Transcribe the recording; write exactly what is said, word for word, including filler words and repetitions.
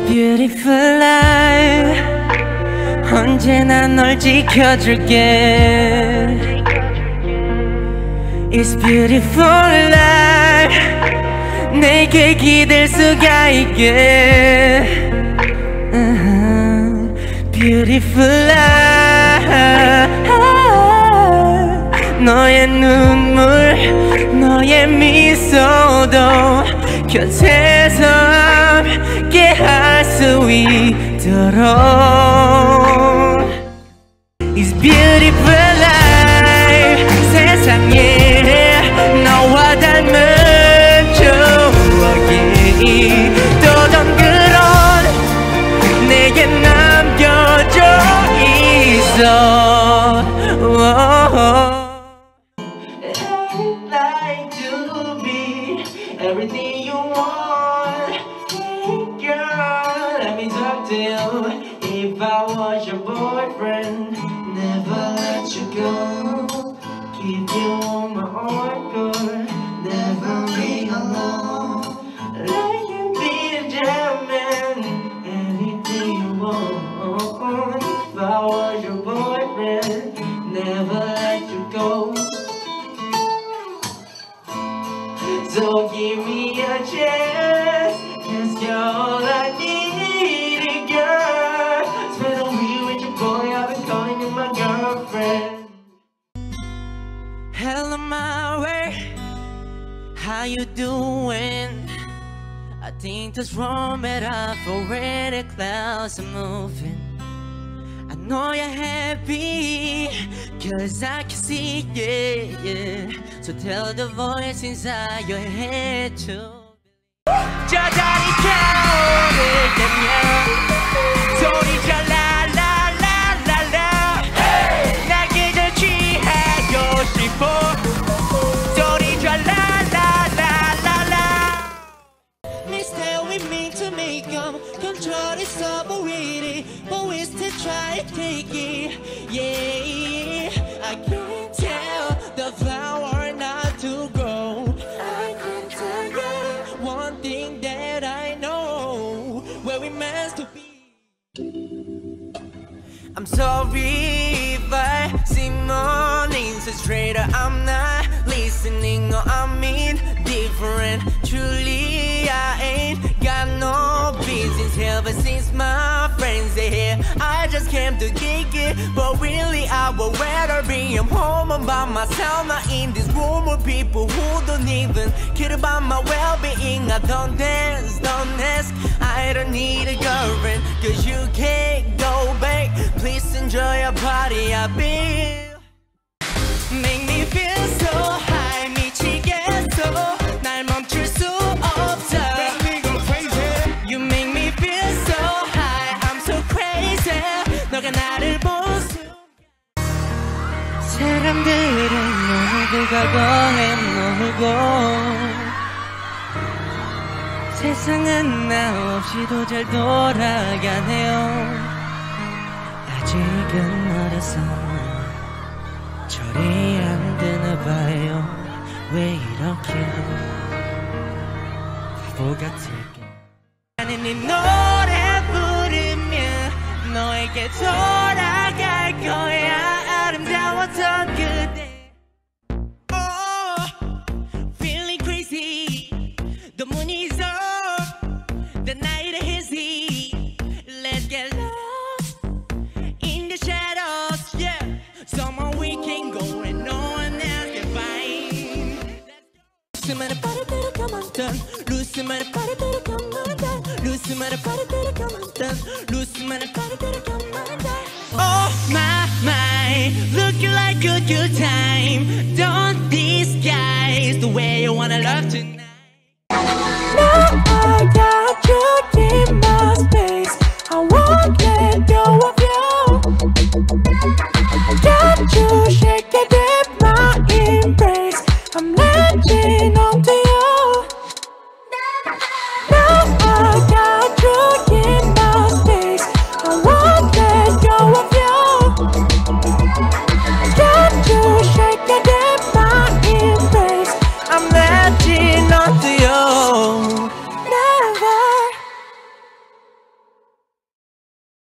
beautiful life 언제나 널 지켜줄게 It's beautiful life 내게 기댈 수가 있게 uh-huh. Beautiful life 너의 눈물 너의 미소도 곁에서 함께 할 수 있도록 It's beautiful life 세상에 너와 닮은 추억이 또 덩그런 내게 남겨져 있어 I'd like to be everything you want Girl, let me talk to you If I was your boyfriend Never let you go Keep you on my heart, girl Never be alone Let you be a gentleman Anything you want If I was your boyfriend Never let you go So give me a chance Cause you're all I need, girl Spend a week with your boy I've been calling you my girlfriend Hello my way How you doing? I think that's wrong but I've already clouds are moving I know you're happy Cause I can see it, yeah. So tell the voice inside your head to 저 다리 겨울을 되면 소리쳐 라라라라라 나 그저 취하고 싶어 소리쳐 라라라라라 Mistake we mean to make them Control is overrated But we still try to take it Yeah I can't tell the flower not to grow I can tell you one thing that I know Where we meant to be I'm sorry if I see mornings so straight up I'm not listening or I mean different Truly I ain't got no business here But since my friends are here I just came to kick it But really I would rather be I'm home I'm by myself Not in this room with people who don't even care about my well-being I don't dance, don't ask I don't need a girlfriend Cause you can't go back Please enjoy your party I've been Make me feel so high 미치겠어 날 멈출 수 없어 You make me feel so high I'm so crazy 너가 나를 보수 사람들은 놀고 과거에 놀고 세상은 나 없이도 잘 돌아가네요 아직은 어려서 철이 안 드나봐요 왜 이렇게 바보 같을까 나는 이 노래 부르면 너에게 돌아갈 거야 아름다웠던 그대 Oh, feeling crazy The moon is up The night is hazy Let's get lost In the shadows, yeah Somewhere we can go and no one else can find Lose my body to the come on done Lose my body to the come on done Lose my body to the come on done Lose my body to the come on done Oh my, my Looking like a good time Don't disguise The way you wanna love tonight